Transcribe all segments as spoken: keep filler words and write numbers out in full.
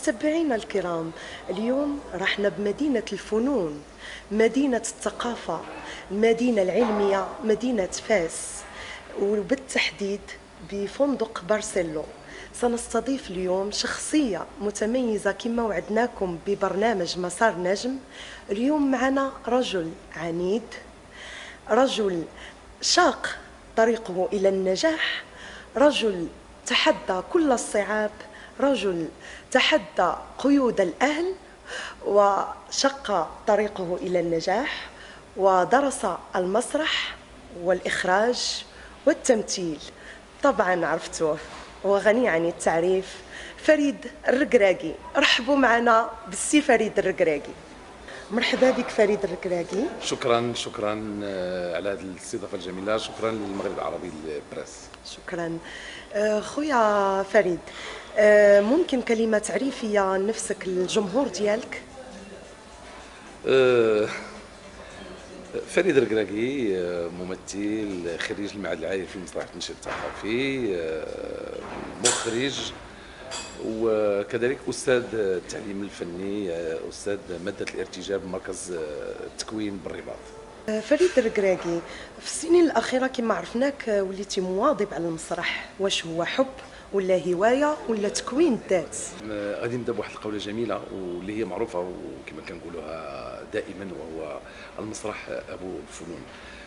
متتبعينا الكرام، اليوم رحنا بمدينة الفنون، مدينة الثقافة، المدينة العلمية، مدينة فاس، وبالتحديد بفندق بارسيلو. سنستضيف اليوم شخصية متميزة كما وعدناكم ببرنامج مسار نجم. اليوم معنا رجل عنيد، رجل شاق طريقه إلى النجاح، رجل تحدى كل الصعاب، رجل تحدى قيود الأهل وشق طريقه إلى النجاح، ودرس المسرح والإخراج والتمثيل. طبعا عرفتوه، هو غني عن التعريف، فريد الركراكي. رحبوا معنا بالسي فريد الركراكي. مرحبا بك فريد الركراكي. شكرا شكرا آه، على هذه الاستضافه الجميله. شكرا للمغرب العربي البريس. شكرا. آه، خويا فريد، آه، ممكن كلمه تعريفيه عن نفسك للجمهور ديالك؟ آه، فريد الركراكي، آه، ممثل، خريج المعهد العالي في المسرح التنشيط الثقافي، آه، مخرج، وكذلك استاذ التعليم الفني، آه، استاذ ماده الارتجال بمركز آه، التكوين بالرباط. فريد الركراكي، في السنين الأخيرة كما عرفناك وليتي مواظب على المسرح، واش هو حب ولا هواية ولا تكوين الذات؟ آه، غادي نبدا بواحد القوله جميله واللي هي معروفه وكما كنقولوها دائما، وهو المسرح ابو الفنون.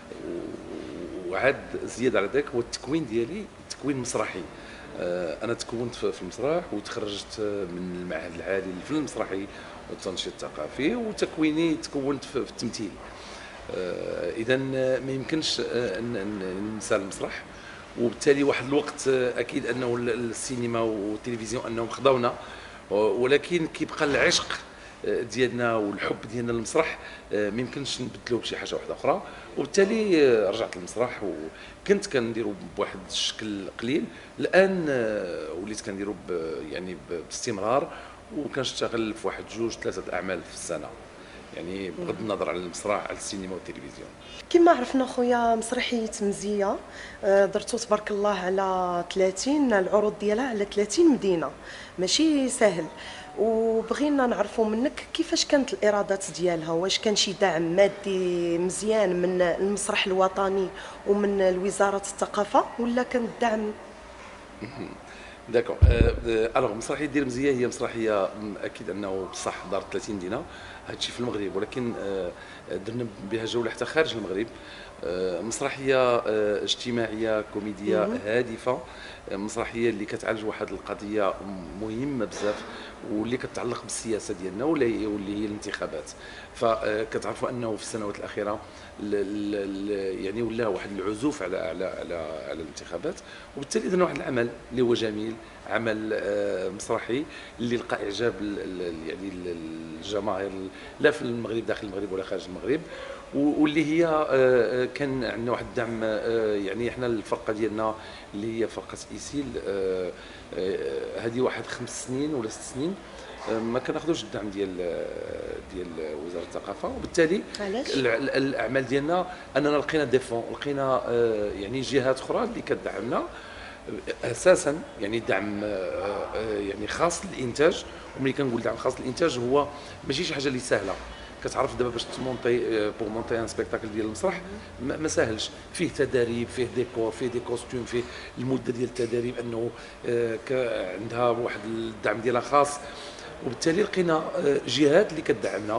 وعاد زياده على ذلك هو التكوين ديالي تكوين مسرحي. آه، انا تكونت في المسرح وتخرجت من المعهد العالي للفن المسرحي والتنشيط الثقافي، وتكويني تكونت في التمثيل. اذا ما يمكنش آه، ننسى المسرح، وبالتالي واحد الوقت آه، اكيد انه السينما والتلفزيون انهم خضونا، ولكن كيبقى العشق آه، ديالنا والحب ديالنا للمسرح آه، ما يمكنش نبدلوه بشي حاجه واحده اخرى. وبالتالي آه، رجعت للمسرح وكنت كنديرو بواحد الشكل قليل. الان آه، وليت كنديرو يعني باستمرار، وكنشتغل في واحد جوج ثلاثه اعمال في السنه، يعني بغض النظر على المسرح على السينما والتلفزيون. كما عرفنا خويا، مسرحية مزية آه، درتو تبارك الله على ثلاثين العروض ديالها على ثلاثين مدينة، ماشي سهل. وبغينا نعرفوا منك كيفاش كانت الإيرادات ديالها، واش كان شي دعم مادي مزيان من المسرح الوطني ومن وزارة الثقافة، ولا كان الدعم؟ داكور. الوغ مسرحيه دير مزيه هي مسرحيه اكيد انه بصح دارت ثلاثين مدينه، هادشي في المغرب، ولكن آه، درنا بها جوله حتى خارج المغرب. آه، مسرحيه آه، اجتماعيه كوميديه هادفه، آه، مسرحيه اللي كتعالج واحد القضيه مهمه بزاف واللي كتعلق بالسياسه ديالنا واللي واللي هي الانتخابات. فكتعرفوا انه في السنوات الاخيره ل ل يعني ولا واحد العزوف على على على على الانتخابات، وبالتالي درنا واحد العمل اللي هو جميل، عمل آه، مسرحي اللي لقى اعجاب يعني الجماهير، لا في المغرب داخل المغرب ولا خارج المغرب، واللي هي آه، كان عندنا واحد الدعم. آه، يعني احنا الفرقه ديالنا اللي هي فرقه ايسيل، هذه واحد خمس سنين ولا ست سنين ما كناخذوش الدعم ديال ديال وزاره الثقافه، وبالتالي علاش؟ الاعمال ديالنا اننا لقينا ديفون، لقينا آه، يعني جهات اخرى اللي كتدعمنا اساسا، يعني دعم آه، آه، يعني خاص للانتاج. وملي كنقول دعم خاص للانتاج هو ماشي شي حاجه اللي سهله. كتعرف دابا باش تمونطي بوغ مونطي ان سبيكتاكل ديال المسرح ما ساهلش، فيه تداريب، فيه ديكور، فيه دي كوستيم، فيه المده ديال التداريب، انه آه، عندها واحد الدعم ديالها خاص. وبالتالي لقينا آه، جهات اللي كتدعمنا.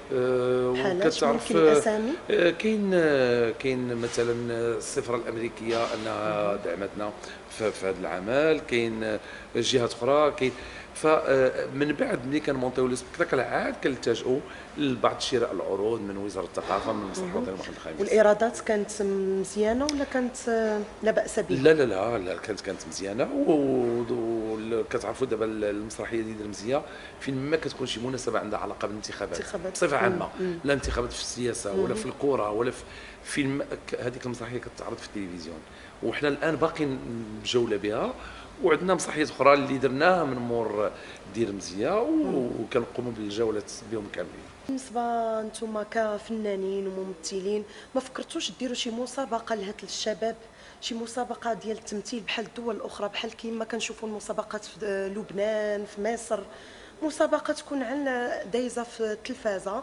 وكتعرف الاسامي؟ كاين كاين مثلا السفاره الامريكيه انها دعمتنا في هذا العمل، كاين جهات اخرى، كاين. فمن بعد ملي كنمونطيو لي سبيكتاكل عاد كنلتجؤوا لبعض شراء العروض من وزاره الثقافه، من المسرح الوطني المرحله الخامس. والايرادات كانت مزيانه ولا كانت لا باس بها؟ لا لا لا لا كانت كانت مزيانه. وكتعرفوا دابا المسرحيه ديال مزيه فين ما كتكون شي مناسبه عندها علاقه بالانتخابات بصفه عامه، لا انتخابات في السياسه ولا في الكره ولا في فيلم، هذيك المسرحيه كتعرض في التلفزيون. وحنا الان باقيين بجوله بها، وعندنا مسرحيات اخرى اللي درناها من مور دير مزيه وكنقوموا بالجولات بهم كاملين. بالنسبه نتوما كفنانين وممثلين، ما فكرتوش ديروا شي مسابقه لهاد الشباب، شي مسابقه ديال التمثيل بحال الدول الاخرى، بحال كيما كنشوفوا المسابقات في لبنان في مصر، مسابقه تكون عندنا دايزه في التلفازه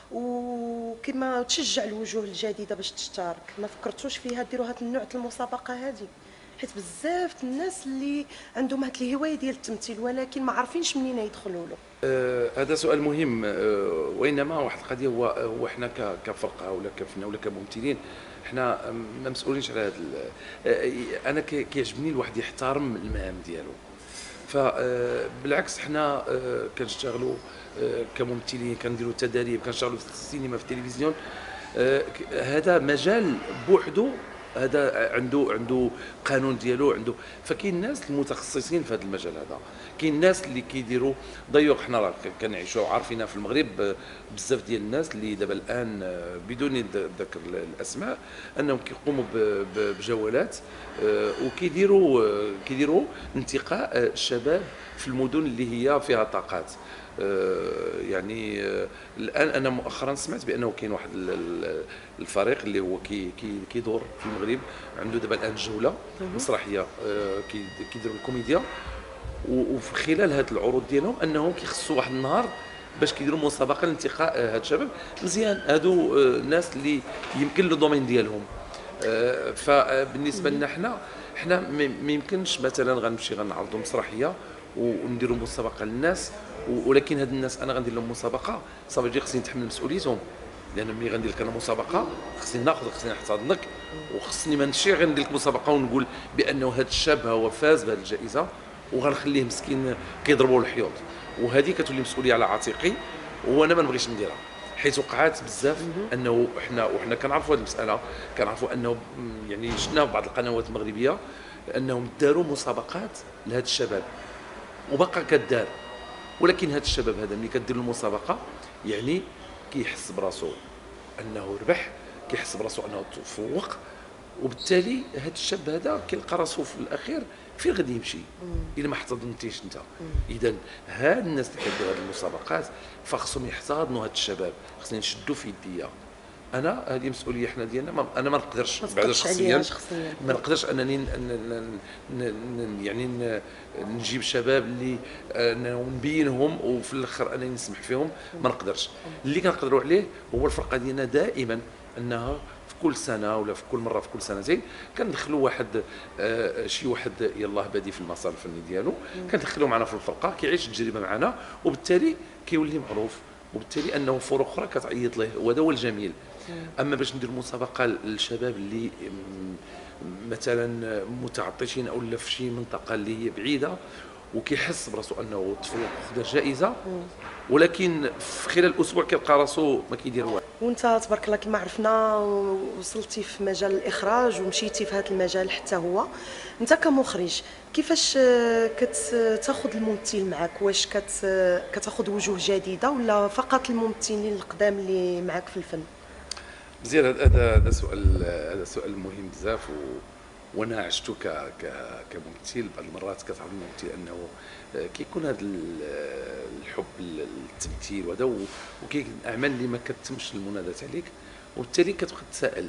وكما تشجع الوجوه الجديده باش تشترك. ما فكرتوش فيها ديروا هذا النوع ديال المسابقه هذه؟ حيت بزاف الناس اللي عندهم هذه الهوايه ديال التمثيل ولكن ما عارفينش منين يدخلوا له. آه هذا سؤال مهم. آه وانما واحد القضيه، هو هو احنا كفرقه ولا كفنه ولا كممثلين، احنا ما مسؤولينش على هذا. آه انا كيعجبني الواحد يحترم المهام ديالو. فبالعكس احنا آه كنشتغلوا آه كممثلين، كنديروا تدريب، كنشتغلوا في السينما، في التلفزيون. آه هذا مجال بوحدو، هذا عنده عنده قانون ديالو، عنده. فكاين الناس المتخصصين في هذا المجال هذا، كاين الناس اللي كيديروا ضيق. حنا راه كنعيشوا عارفينها في المغرب بزاف ديال الناس اللي دابا الان بدون ذكر الاسماء انهم كيقوموا بجولات وكيديروا كيديروا انتقاء الشباب في المدن اللي هي فيها طاقات. يعني الان انا مؤخرا سمعت بانه كاين واحد الفريق اللي هو كيدور في المغرب، عنده دابا الان جوله مسرحيه كيديروا الكوميديا، وفي خلال هذه العروض ديالهم انهم كيخصوا واحد النهار باش كيديروا مسابقه لانتقاء هاد الشباب. مزيان، هادو الناس اللي يمكن لو دومين ديالهم. فبالنسبه لنا حنا حنا ما يمكنش مثلا غنمشي غنعرضوا مسرحيه ونديروا مسابقه للناس، ولكن هاد الناس انا غندير لهم مسابقه صافي جي خصني نتحمل مسؤوليتهم، لان ملي غندير لك انا مسابقه خصني ناخذ، خصني نحتضنك، وخصني ما نمشي غير ندير لك مسابقه ونقول بانه هذا الشاب هو فاز بهذه الجائزه وغنخليه مسكين كيضربوا الحيوط. وهذه كتولي مسؤوليه على عاتقي وانا ما نبغيش نديرها، حيت وقعات بزاف انه احنا وحنا كنعرفوا هذه المساله، كنعرفوا انه يعني شفنا في بعض القنوات المغربيه انهم داروا مسابقات لهذا الشباب وبقى كدار. ولكن هذا الشباب هذا ملي كدير له المسابقه يعني كيحس براسو انه ربح، كيحس براسو انه تفوق، وبالتالي هذا الشاب هذا كيلقى راسو في الاخير فين غادي يمشي الا ما احتضنتيش انت. اذا هاد الناس اللي كيديروا هذه المسابقات فخصهم يحتضنوا هاد الشباب، خصني نشدوا في يديا. انا هذه مسؤوليه حنا ديالنا، ما انا ما نقدرش بعد شخصيا ما نقدرش انني ن ن ن يعني ن نجيب شباب اللي نبينهم وفي الاخر انني نسمح فيهم، ما نقدرش. اللي كنقدروا عليه هو الفرقه ديالنا دائما انها في كل سنه ولا في كل مره في كل سنتين كندخلوا واحد آه شي واحد يلاه بادي في المسار الفني ديالو، كندخلوه معنا في الفرقه كيعيش التجربه معنا، وبالتالي كيولي معروف، وبالتالي انه فروق اخرى كتعيط ليه، وهذا هو الجميل. اما باش ندير مسابقه للشباب اللي مثلا متعطشين او لا في شي منطقه اللي هي بعيده وكيحس براسو انه تفوق وخدا جائزه، ولكن في خلال اسبوع كيلقى راسو ما كيدير والو. وانت تبارك الله كما عرفنا وصلتي في مجال الاخراج ومشيتي في هذا المجال حتى هو، انت كمخرج كيفاش كتاخذ الممثل معك؟ واش كتاخذ وجوه جديده ولا فقط الممثلين القدام اللي معك في الفن؟ مزيان، هذا هذا سؤال هذا سؤال مهم بزاف، و وانا عشته ك كممثل. بعض المرات كتعرف الممثل انه كيكون هذا الحب للتمثيل وهذا، وكاين اعمال اللي ما كتمش المنادات عليك، وبالتالي كتبقى تسائل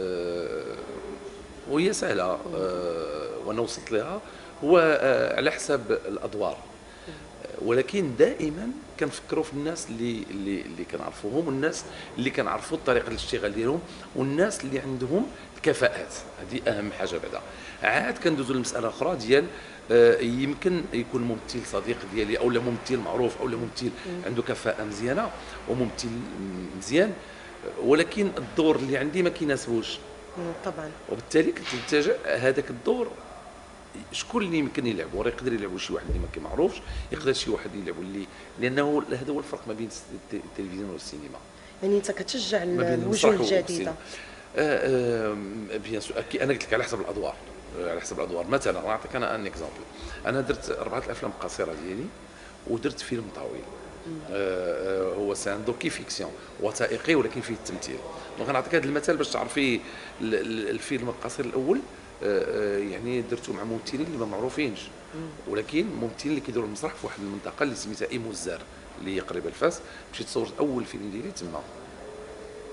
وهي سهله وانا وصلت لها، هو على حساب الادوار. ولكن دائما كنفكروا في الناس اللي اللي اللي كنعرفوهم، والناس اللي كنعرفوا طريقه الاشتغال ديالهم، والناس اللي عندهم الكفاءات. هذه اهم حاجه. بعدا عاد كندوزوا للمساله اخرى ديال آه يمكن يكون ممثل صديق ديالي او لا ممثل معروف او لا ممثل عنده كفاءه مزيانه وممثل مزيان، ولكن الدور اللي عندي ما كيناسبوش طبعا، وبالتالي كتلتجئ هذاك الدور شكون اللي يمكن يلعبوا. راه يقدر يلعبوا شي واحد اللي ما كيمعروفش، يقدر شي واحد يلعبوا اللي، لانه هذا هو الفرق ما بين التلفزيون والسينما. يعني انت كتشجع الوجوه الجديده. بيان سور انا قلت لك على حسب الادوار، على حسب الادوار. مثلا نعطيك انا ان اكزامبل، انا درت اربعه الافلام قصيره ديالي ودرت فيلم طويل. آه هو سان دوكي فيكسيون وثائقي ولكن فيه التمثيل. دونك نعطيك هذا المثال باش تعرفي الفيلم القصير الاول يعني درتو مع ممثلين اللي ما معروفينش، ولكن ممثلين اللي كيديروا المسرح في واحد المنطقه اللي سميتها ايموزار اللي هي قريبه لفاس. مشيت صورت اول فيلم ديالي تما.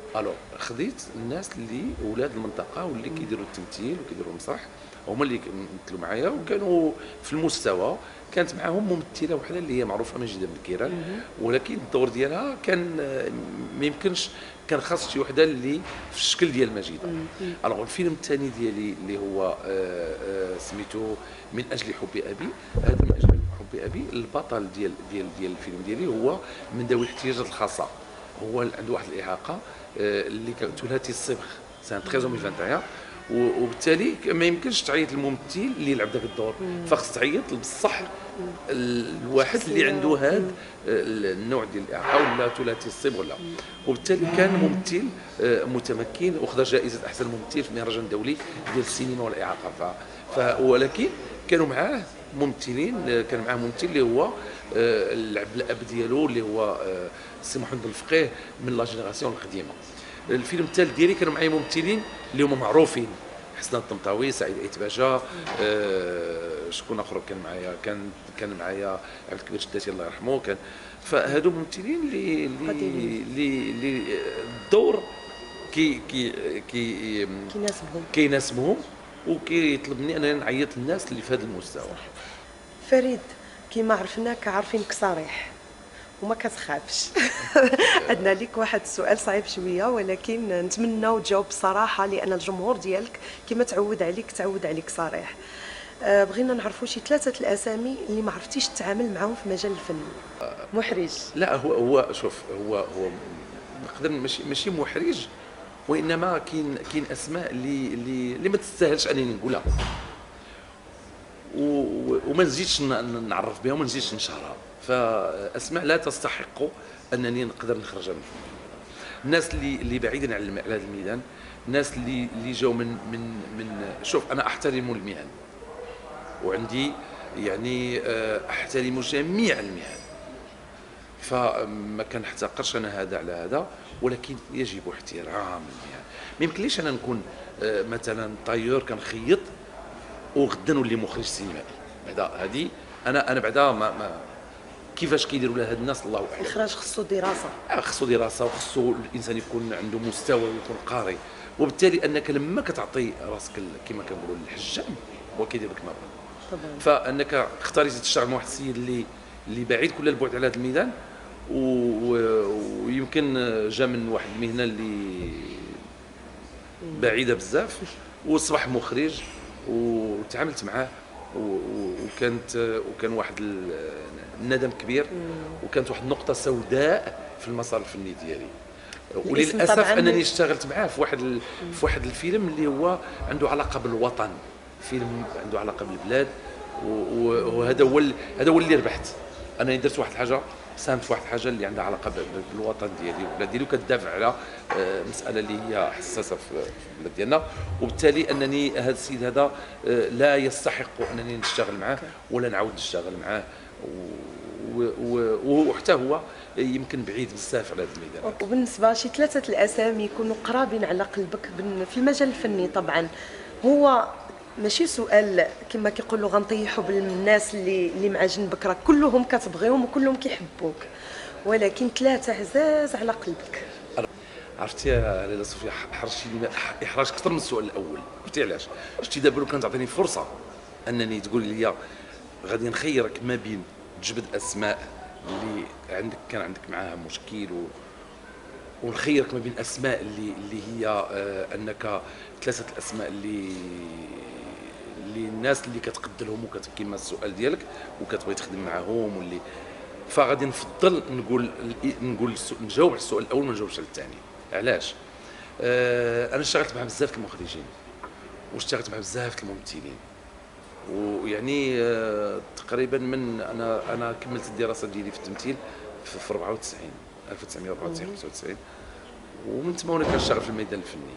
الو خديت الناس اللي ولاد المنطقه واللي كيديروا التمثيل وكيديروا المسرح، هما اللي مثلوا معايا وكانوا في المستوى. كانت معاهم ممثله وحده اللي هي معروفه ماجده بالكيران، ولكن الدور ديالها كان ما يمكنش، كان خاص شي وحده اللي في الشكل ديال ماجده. الوغ الفيلم الثاني ديالي اللي هو آه، آه، سميتو من اجل حب ابي. هذا من اجل حب ابي البطل ديال ديال ديال الفيلم ديالي هو من ذوي الاحتياجات الخاصه، هو عنده واحد الاعاقه آه، اللي ثلاثي الصبغ سان تريز ألفين وواحد وعشرين، وبالتالي ما يمكنش تعيط للممثل اللي يلعب ذاك الدور، فخص تعيط بصح الواحد اللي عنده هذا النوع ديال الاعاقه ولا ثلاثي الصبغ ولا. وبالتالي كان ممثل آه، متمكن وخذ جائزه احسن ممثل في المهرجان الدولي ديال السينما والاعاقه. ف ولكن كانوا معاه ممثلين، آه، كان معاه ممثل اللي هو آه، لعب الاب ديالو اللي هو آه، السي محمد الفقيه من لا جينيراسيون القديمه. الفيلم الثالث ديالي كانوا معايا ممثلين اللي هما معروفين، حسن الطمطاوي، سعيد ايتباجا، آه شكون اخر كان معايا، كان كان معايا عبد الكبير الشداتي الله يرحمه. كان فهادو ممثلين اللي اللي اللي الدور كي كي كي كيناسبهم كيناسبهم وكيطلب مني انني نعيط للناس اللي في هذا المستوى. فريد، كيما عرفناك عارفينك صريح وما كتخافش. عندنا لك واحد السؤال صعيب شويه، ولكن نتمنى تجاوب بصراحه لان الجمهور ديالك كما تعود عليك تعود عليك صريح. أه بغينا نعرفوا شي ثلاثه الاسامي اللي ما عرفتيش تتعامل معاهم في مجال الفن. محرج؟ لا هو هو شوف هو هو نقدر ماشي ماشي محرج، وانما كاين كاين اسماء اللي اللي اللي ما تستاهلش انني نقولها، وما نزيدش نعرف بها وما نزيدش نشهرها، فاسماء لا تستحق انني نقدر نخرجها من الناس اللي اللي بعيدا عن هذا الميدان، الناس اللي اللي جاوا من من من شوف انا احترم المهن وعندي يعني احترم جميع المهن، فما كنحتقرش انا هذا على هذا، ولكن يجب احترام المهن. ما يمكنليش انا نكون مثلا طايور كنخيط وغدا نولي مخرج سينمائي، بعدا هذه انا انا بعدا ما, ما كيفاش كيديروا لها هاد الناس الله اعلم. الاخراج خصو دراسه، آه خصو دراسه وخصو الانسان يكون عنده مستوى ويكون قاري، وبالتالي انك لما كتعطي راسك كما كنقولوا للحجام هو كيدير لك ما طبعا، فانك اختاريتي تشتغل مع واحد السيد اللي اللي بعيد كل البعد على هذا الميدان، ويمكن جا من واحد المهنه اللي بعيده بزاف وصبح مخرج وتعاملت معاه وكانت وكان واحد الندم كبير، وكانت واحد النقطه سوداء في المسار الفني ديالي، وللاسف انني اشتغلت معاه في واحد في واحد الفيلم اللي هو عنده علاقه بالوطن، فيلم عنده علاقه بالبلاد، وهذا هو هذا هو اللي ربحت. انا درت واحد الحاجه، ساهمت في واحد الحاجه اللي عندها علاقه بالوطن ديالي والبلاد ديالي، وكتدافع على مساله اللي هي حساسه في البلاد ديالنا، وبالتالي انني هذا السيد هذا لا يستحق انني نشتغل معاه ولا نعاود نشتغل معاه، وحتى هو يمكن بعيد بزاف على هذا الميدان. وبالنسبه شي ثلاثه الاسامي يكونوا قرابين على قلبك في المجال الفني، طبعا هو ماشي سؤال كما كيقولوا غنطيحوا بالناس اللي اللي مع جنبك، راه كلهم كتبغيهم وكلهم كيحبوك، ولكن ثلاثه عزاز على قلبك. عرفتي يا لاله صوفيا، حرشتيني احراج اكثر من السؤال الاول. عرفتي علاش؟ شتي دابا لو كان تعطيني فرصه انني تقول لي غادي نخيرك ما بين تجبد اسماء اللي عندك كان عندك معاها مشكل و ونخيرك ما بين اسماء اللي اللي هي آه انك ثلاثه الاسماء اللي اللي الناس اللي كتقدرهم وكما السؤال ديالك وكتبغي تخدم معاهم واللي، فغادي نفضل نقول نقول نجاوب على السؤال الاول ما نجاوبش على الثاني. علاش؟ آه انا اشتغلت مع بزاف المخرجين واشتغلت مع بزاف الممثلين، ويعني آه تقريبا من انا انا كملت الدراسه ديالي في التمثيل في أربعة وتسعين ألف وتسعمائة وأربعة وتسعين خمسة وتسعين، ومن ثم وانا كنشتغل في الميدان الفني.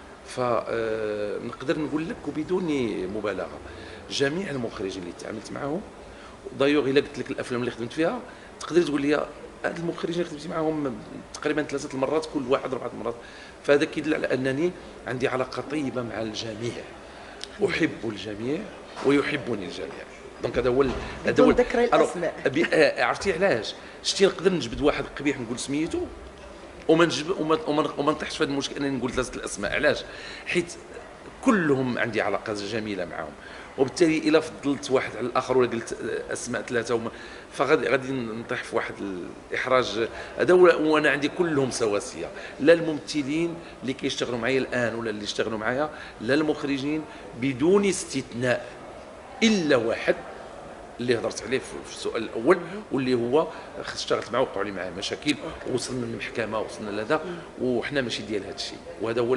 فنقدر نقول لك وبدون مبالغه جميع المخرجين اللي تعاملت معهم، دايوغ الا قلت لك الافلام اللي خدمت فيها تقدر تقول لي هاد المخرجين اللي خدمت معهم تقريبا ثلاثه المرات، كل واحد اربعه مرات، فهذا كيدل على انني عندي علاقه طيبه مع الجميع، احب الجميع ويحبني الجميع. دونك هذا هو هذا هو ذكر الاسماء. عرفتي علاش؟ شتي نقدر نجبد واحد قبيح نقول سميتو وما نجب وما وما وما نطيحش في هذا المشكل انني نقول ثلاثه الاسماء. علاش؟ حيت كلهم عندي علاقات جميله معهم، وبالتالي الا فضلت واحد على الاخر ولا قلت اسماء ثلاثه وما فغادي غادي نطيح في واحد الاحراج هذا. وانا عندي كلهم سواسيه، لا الممثلين اللي كيشتغلوا معايا الان ولا اللي اشتغلوا معايا، لا المخرجين، بدون استثناء الا واحد اللي هضرت عليه في السؤال الاول، واللي هو اشتغلت معاه وقعوا لي معاه مشاكل ووصلنا للمحكمه ووصلنا لهذا، وحنا ماشي ديال هذا الشيء. وهذا هو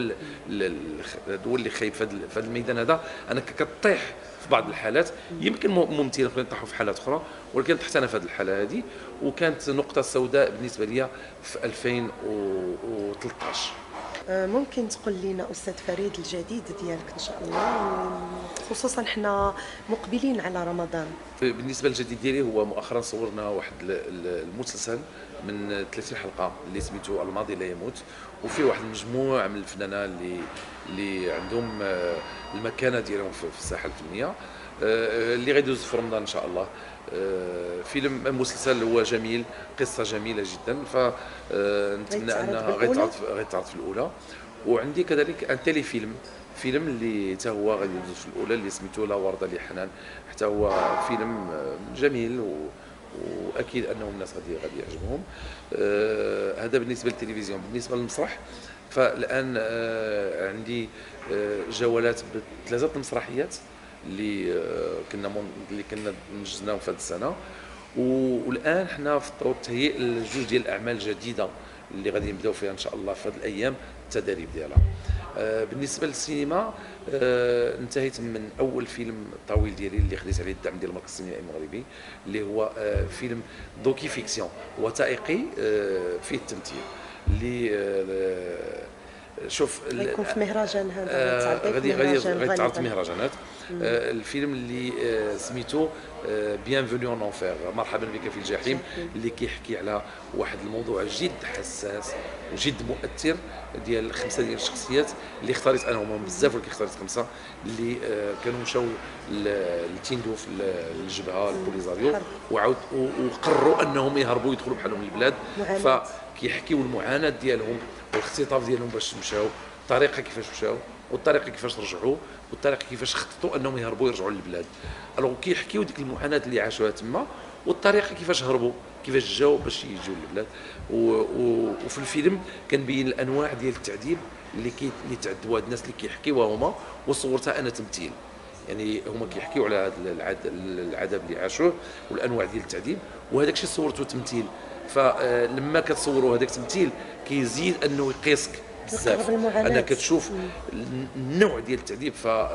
هو اللي خايب في هذا الميدان هذا، انك كطيح في بعض الحالات. يمكن ممثلين اخرين طاحوا في حالات اخرى، ولكن طحت انا في هذه الحاله هذه، وكانت نقطه سوداء بالنسبه لي في ألفين وثلاثطاش. ممكن تقول لنا استاذ فريد الجديد ديالك ان شاء الله، خصوصا حنا مقبلين على رمضان؟ بالنسبه للجديد ديالي، هو مؤخرا صورنا واحد المسلسل من ثلاثين حلقه اللي سميتو الماضي لا يموت، وفيه واحد المجموعه من الفنانه اللي اللي عندهم المكانه ديالهم في الساحه الفنيه، اللي غيدوز في رمضان ان شاء الله. فيلم مسلسل هو جميل، قصه جميله جدا، فنتمنى انها غيتعرض غيتعرض في الاولى. وعندي كذلك ان تيلي فيلم فيلم اللي حتى هو غادي يدوز في الاولى، اللي سميتو لا ورده لحنان، حتى هو فيلم جميل و واكيد انه الناس غادي غادي يعجبهم. آه هذا بالنسبه للتلفزيون. بالنسبه للمسرح، فالان آه عندي آه جولات بثلاثه المسرحيات اللي آه كنا اللي كنا نجزناهم في هذه السنه، والان حنا في طور تهيئ لجوج ديال الاعمال جديده اللي غادي نبداو فيها ان شاء الله في هذه الايام التدريب ديالها. آه بالنسبه للسينما، آه انتهيت من اول فيلم طويل ديالي اللي خديت عليه الدعم ديال المركز السينمائي المغربي، اللي هو آه فيلم دوكي فيكسيون وثائقي آه فيه التمثيل، اللي آه شوف غيكون في مهرجان هذا، آه غادي غادي غيتعرض في مهرجانات. آه الفيلم اللي آه سميتو بيانفوني اون انفير، مرحبا بك في الجحيم، اللي كيحكي على واحد الموضوع جد حساس وجد مؤثر ديال خمسه ديال الشخصيات اللي اختاريت انا، هما بزاف ولكن اختاريت خمسه اللي آه كانوا مشاو لتيندو في الجبهه البوليزاريو، وعاود وقرروا انهم يهربوا يدخلوا بحالهم للبلاد، فكيحكيوا المعاناه ديالهم والاختطاف ديالهم باش مشاو، الطريقه كيفاش مشاو، والطريقه كيفاش رجعوا، والطريقه كيفاش خططوا انهم يهربوا يرجعوا للبلاد. الوغ كيحكيوا ديك المعاناه اللي عاشوها تما، والطريقه كيفاش هربوا، كيفاش جاوا باش يجوا للبلاد. وفي الفيلم كنبين الانواع ديال التعذيب اللي كي اللي تعذبوا هاد الناس اللي كيحكيوها هما، وصورتها انا تمثيل. يعني هما كيحكيوا على هذا العذاب اللي عاشوه والانواع ديال التعذيب، وهذاك الشيء صورته تمثيل. فلما كتصوروا هذاك التمثيل كيزيد انه يقيسك بزاف، انك كتشوف النوع ديال التعذيب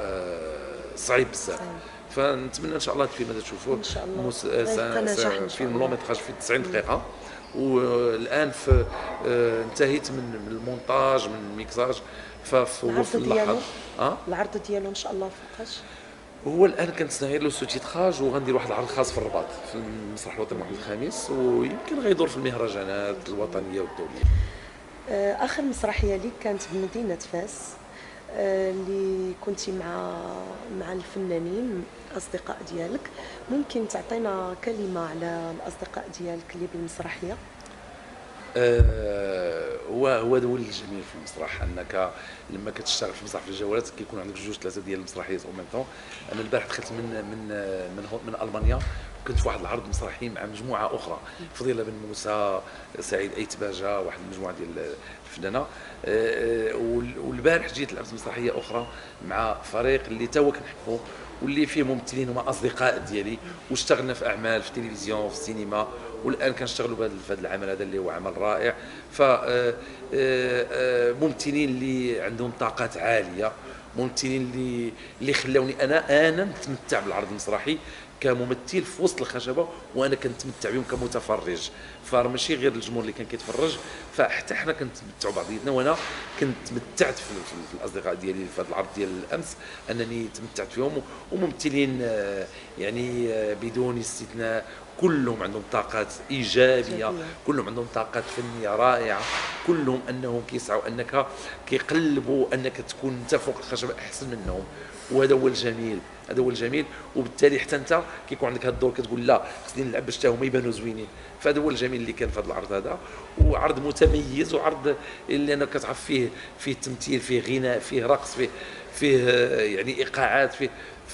فصعيب بزاف. فنتمنى ان شاء الله الفيلم هذا تشوفوه ان شاء الله. مس... فيلم لون ميتراج في تسعين دقيقه، والان في انتهيت من المونتاج من الميكساج، فهو في اللحظه اه العرض ديالو ان شاء الله فوقاش هو الان كنتسنى غير لو سوتيتراج، وغندير واحد العرض خاص في الرباط في المسرح الوطني محمد الخامس، ويمكن غيدور في المهرجانات الوطنيه والدوليه. اخر مسرحيه لي كانت بمدينه فاس، اللي كنتي مع مع الفنانين الاصدقاء ديالك. ممكن تعطينا كلمه على الاصدقاء ديالك اللي بالمسرحيه؟ آه هو هو هو الجميل في المسرح، انك لما كتشتغل في مسرح في الجولات كيكون عندك جوج ثلاثه ديال المسرحيات او ميم طون. انا البارح دخلت من من من من المانيا، كنت في واحد العرض مسرحي مع مجموعه اخرى، فضيله بن موسى، سعيد ايتباجه، واحد المجموعه ديال الفنانه. آه والبارح جيت لعبت مسرحيه اخرى مع فريق اللي تا هو كنحبو، واللي فيه ممثلين هما اصدقاء ديالي، واشتغلنا في اعمال في التلفزيون في السينما، والان كنشتغلوا بهذا هذا العمل هذا اللي هو عمل رائع. ف ممثلين اللي عندهم طاقات عاليه، ممثلين اللي اللي خلاوني انا انا نتمتع بالعرض المسرحي كممثل في وسط الخشبه، وانا كنتمتع بهم كمتفرج. فراه ماشي غير الجمهور اللي كان كيتفرج، فحتى حنا كنتمتعوا بعضياتنا، وانا كنت تمتعت في, في الاصدقاء ديالي في هذا العرض ديال الامس، انني تمتعت فيهم. وممثلين يعني بدون استثناء كلهم عندهم طاقات ايجابيه، كلهم عندهم طاقات فنيه رائعه، كلهم انهم كيسعوا انك كيقلبوا انك تكون انت فوق الخشبه احسن منهم. وهذا هو الجميل، هذا هو الجميل. وبالتالي حتى انت كيكون عندك هذا الدور كتقول لا خصني نلعب باش حتى هما يبانوا زوينين. فهذا هو الجميل اللي كان في هذا العرض هذا، وعرض متميز وعرض اللي انا كتعرف فيه فيه تمثيل، فيه غناء، فيه رقص، فيه فيه يعني ايقاعات، فيه ف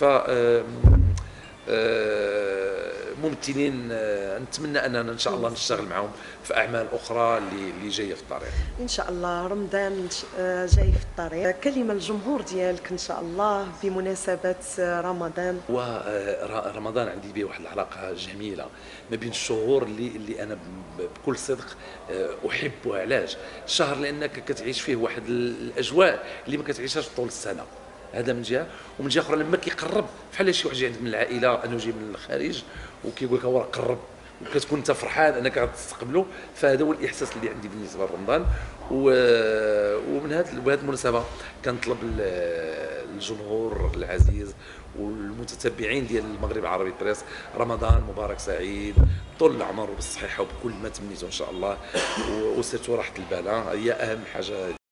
ممثلين نتمنى اننا ان شاء الله نشتغل معهم في اعمال اخرى اللي اللي جايه في الطريق ان شاء الله. رمضان جاي في الطريق، كلمه للجمهور ديالك ان شاء الله بمناسبه رمضان. ورمضان عندي به واحد العلاقه جميله ما بين الشهور اللي اللي انا بكل صدق احبها. علاش؟ الشهر لانك كتعيش فيه واحد الاجواء اللي ما كتعيشهاش طول السنه، هذا من جهه، ومن جهه اخرى لما كيقرب بحال شي واحد جاي عندك من العائله انه جاي من الخارج وكيقول لك هو قرب، وكتكون انت فرحان انك غتستقبله. فهذا هو الاحساس اللي عندي بالنسبه لرمضان. ومن هذه بهذه المناسبه كنطلب الجمهور العزيز والمتتبعين ديال المغرب العربي بريس رمضان مبارك سعيد، طول العمر وبالصحه وبكل ما تمنيتوا ان شاء الله، وسيرتوا راحه البال هي اهم حاجه.